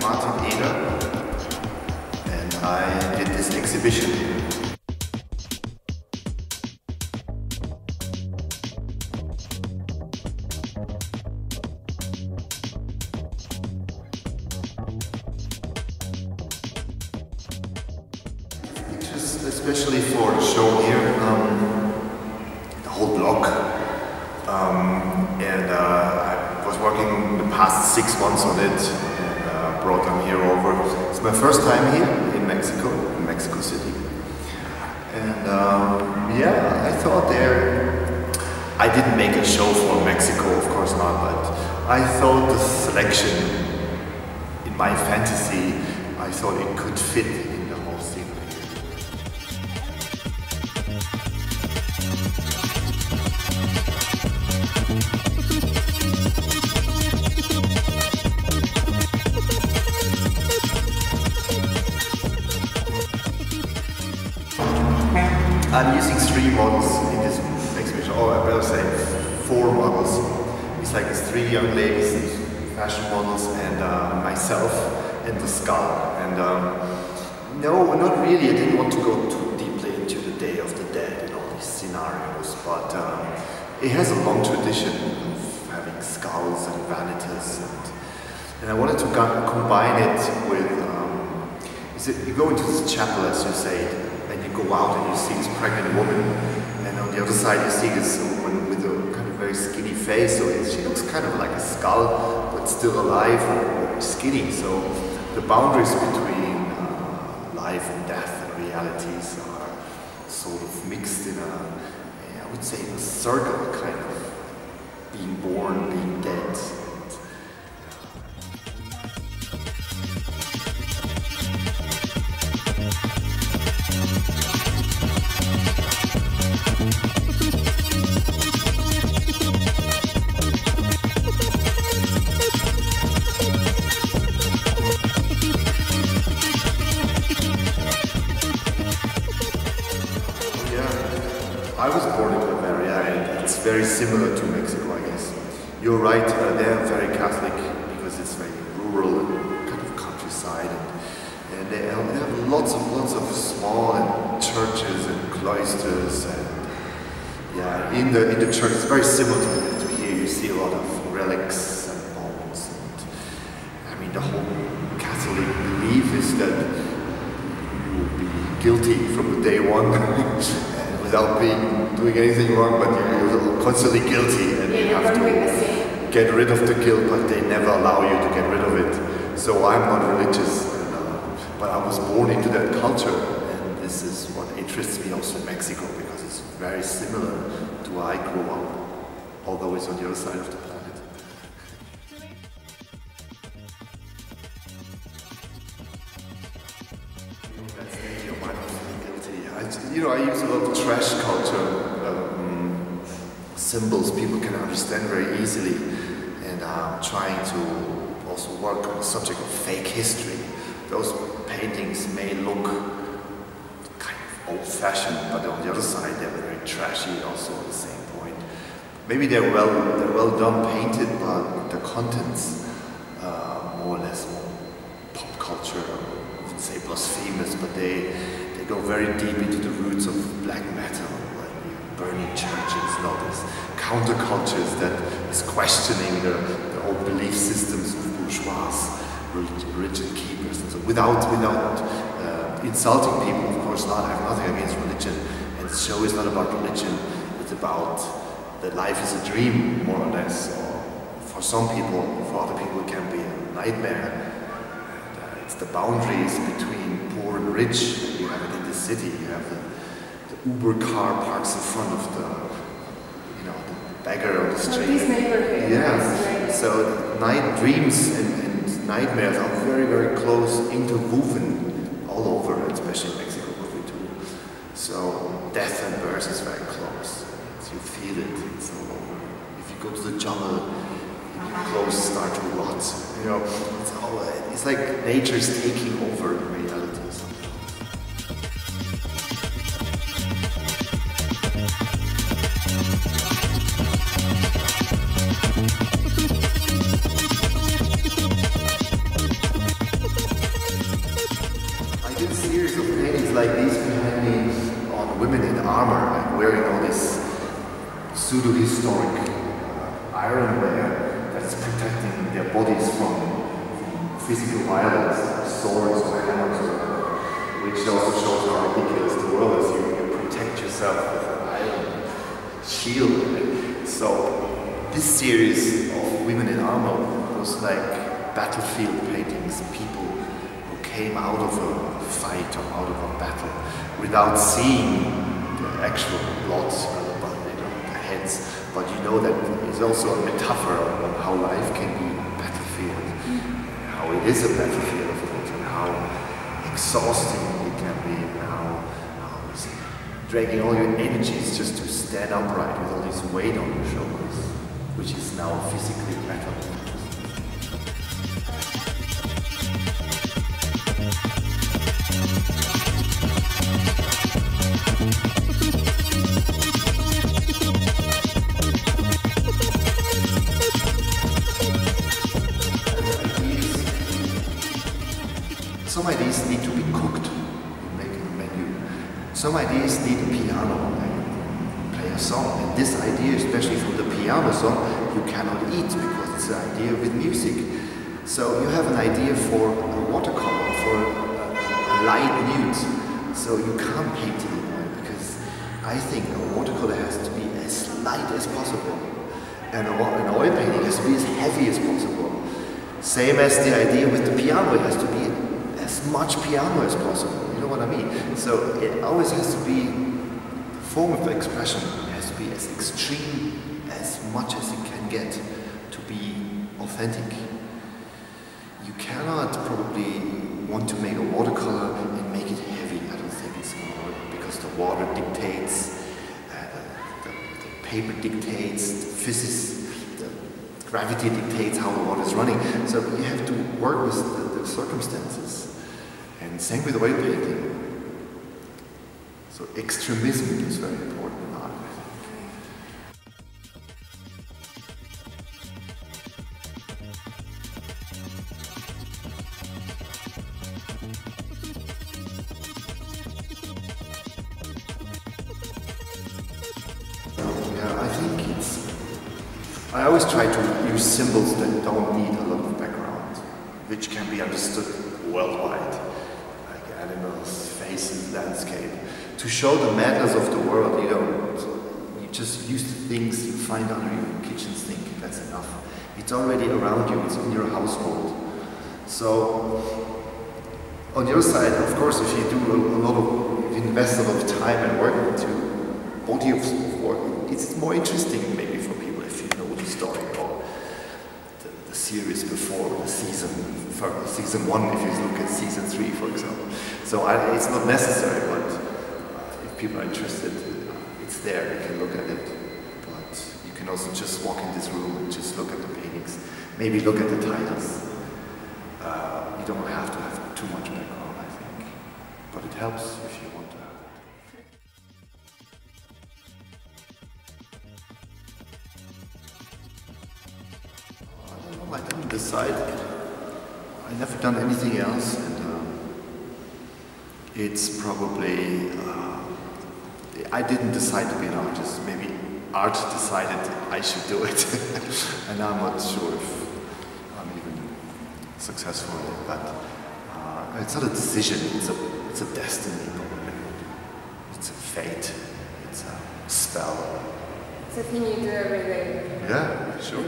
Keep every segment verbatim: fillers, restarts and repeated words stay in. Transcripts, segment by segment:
Martin Eder, and I did this exhibition. Just especially for the show here, um, the whole block, um, and uh, I was working the past six months on it, and uh, brought them here over. It's my first time here in Mexico, in Mexico City, and um, yeah, I thought there, I didn't make a show for Mexico, of course not, but I thought the selection in my fantasy, I thought it could fit in the whole thing. I'm using three models in this exhibition, or I better say four models. It's like it's three young ladies, fashion models, and uh, myself, and the skull. And um, no, not really. I didn't want to go too deeply into the Day of the Dead and all these scenarios, but um, it has a long tradition of having skulls and vanitas, and, and I wanted to combine it with. Um, is it, you go into this chapel, as you say. And you go out and you see this pregnant woman, and on the other side you see this woman with a kind of very skinny face, so she looks kind of like a skull, but still alive or skinny. So the boundaries between uh, life and death and realities are sort of mixed in a, I would say, in a circle, kind of being born, being dead. I was born in Bavaria, and it's very similar to Mexico, I guess. You're right, uh, they're very Catholic because it's very rural and kind of countryside, and, and they, have, they have lots of lots of small and churches and cloisters, and yeah, in the in the church it's very similar to, to here. You see a lot of relics and bones, and I mean the whole Catholic belief is that you will be guilty from the day one. Without being doing anything wrong, but you're constantly guilty, and you have to get rid of the guilt, but they never allow you to get rid of it. So I'm not religious, and, uh, but I was born into that culture, and this is what interests me also in Mexico, because it's very similar to where I grew up, although it's on the other side of the planet. You know, I use a lot of trash culture um, symbols people can understand very easily, and I'm trying to also work on the subject of fake history. Those paintings may look kind of old-fashioned, but on the other side they're very trashy also at the same point. Maybe they're well, they're well done painted, but the contents uh, more or less more pop culture, I wouldn't say blasphemous, but they go very deep into the roots of black metal, like burning churches and all these countercultures that is questioning the, the old belief systems of bourgeois, religion keepers, and so without without uh, insulting people, of course not. I have nothing against religion, and the show is not about religion. It's about that life is a dream, more or less. Or for some people, for other people, it can be a nightmare. And, uh, it's the boundaries between poor and rich. You have it in the city. You have the, the Uber car parks in front of the, you know, the beggar on the street. These neighborhoods. Yeah. So night dreams and, and nightmares are very, very close, interwoven all over, especially in Mexico, what we do. So death and birth is very close. You feel it. It's all over. If you go to the jungle, your clothes start to rot. You know, it's all. It's like nature's taking over reality. pseudo-historic uh, ironware that is protecting their bodies from, from physical violence, swords or hammers, or, which also shows how ridiculous the world is. You, you protect yourself with an iron shield. So this series of Women in Armor was like battlefield paintings, people who came out of a fight or out of a battle without seeing the actual blood on their heads. But you know that it's also a metaphor of how life can be a battlefield, how it is a battlefield, of course, and how exhausting it can be, and how, how it's dragging all your energies just to stand upright with all this weight on your shoulders, which is now physically better. Some ideas need to be cooked in making a menu. Some ideas need a piano and play a song. And this idea, especially from the piano song, you cannot eat because it's an idea with music. So you have an idea for a watercolor, for a, a light nude. So you can't paint it in oil because I think a watercolor has to be as light as possible. And an oil painting has to be as heavy as possible. Same as the idea with the piano, it has to be as much piano as possible, you know what I mean? So it always has to be, the form of expression has to be as extreme as much as it can get to be authentic. You cannot probably want to make a watercolor and make it heavy. I don't think it's more, because the water dictates, uh, the, the paper dictates, the physics, the gravity dictates how the water is running. So you have to work with the, the circumstances. And same with oil painting. So extremism is very important in art, I think. Yeah, I think it's... I always try to use symbols that don't need a lot of background, which can be understood worldwide. Animals, faces, landscape. To show the madness of the world, you don't, you just use the things you find under your kitchen sink, that's enough. It's already around you, it's in your household. So, on your side, of course, if you do a, a lot of, if you invest a lot of time and work into body of work, it's more interesting maybe for people if you know the story or the, the series before the season. For season one, if you look at season three, for example. So I, it's not necessary, but uh, if people are interested, uh, it's there, you can look at it. But you can also just walk in this room and just look at the paintings. Maybe look at the titles. Uh, you don't have to have too much background, I think. But it helps if you want to have it. I don't know, I didn't decide. I've never done anything else, and uh, it's probably, uh, I didn't decide to be an artist. Maybe art decided I should do it, and I'm not sure if I'm even successful in it, but uh, it's not a decision, it's a, it's a destiny probably. It's a fate, it's a spell. It's a thing you do every day. Yeah, sure.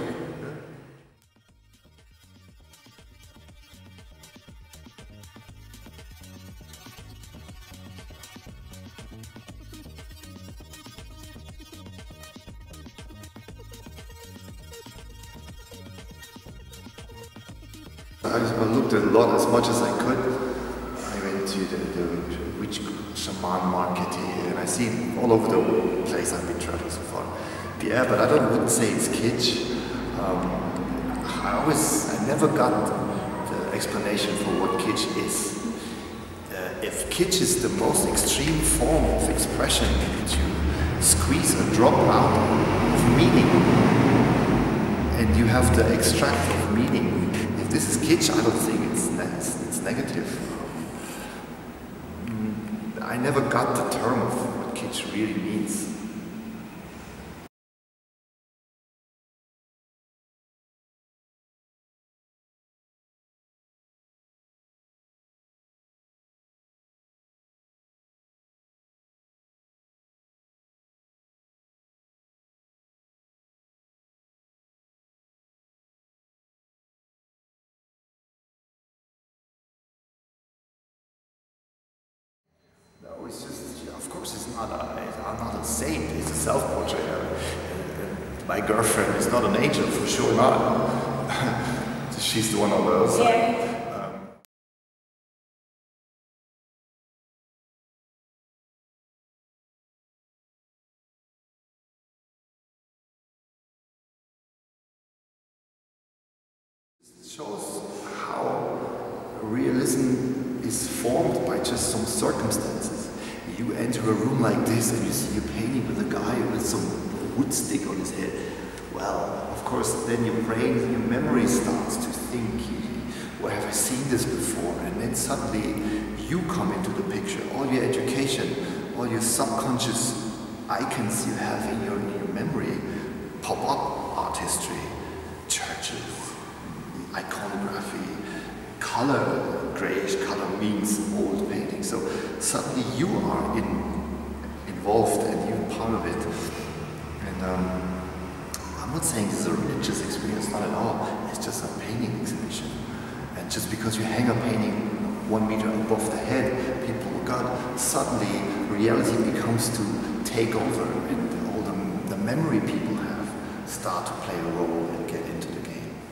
I looked at a lot, as much as I could. I went to the, the witch shaman market here, and I see it all over the place I've been traveling so far. Yeah, but I don't wouldn't say it's kitsch. Um, I always, I never got the explanation for what kitsch is. Uh, if kitsch is the most extreme form of expression to squeeze a drop out of meaning, and you have the extract of meaning. If this is kitsch, I don't think it's, ne it's, it's negative. Um, I never got the term of what kitsch really means. of course, it's not a, it's not a saint, it's a self-portrait. Uh, my girlfriend is not an angel, for sure not. She's the one on the other side. Yeah. Shows how realism is formed by just some circumstances. You enter a room like this and you see a painting with a guy with some wood stick on his head. Well, of course, then your brain, your memory starts to think, where have I seen this before? And then suddenly you come into the picture. All your education, all your subconscious icons you have in your, in your memory pop up. Art history, churches, iconography, color, grayish color means old painting. So suddenly you are in, involved and you're part of it. And um, I'm not saying this is a religious experience, not at all. It's just a painting exhibition. And just because you hang a painting one meter above the head, people, God, suddenly reality becomes to take over, and all the, the memory people have start to play a role and get into the game.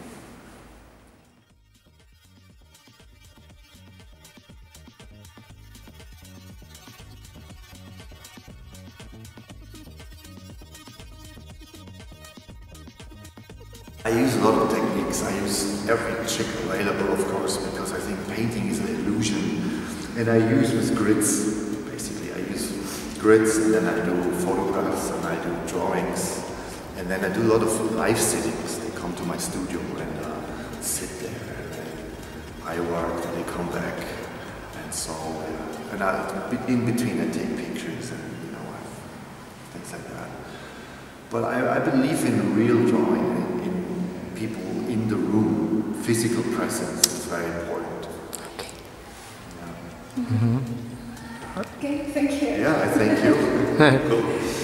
I use a lot of techniques. I use every trick available, of course, because I think painting is an illusion. And I use with grids. Basically, I use grids, and then I do photographs, and I do drawings, and then I do a lot of live sittings. They come to my studio and uh, sit there, and I work, and they come back, and so uh, and I, in between I take pictures and you know things like that. But I, I believe in real drawing. In, in people in the room, physical presence is very important. Okay. Yeah. Mm-hmm. Okay, thank you. Yeah, I thank you. Cool.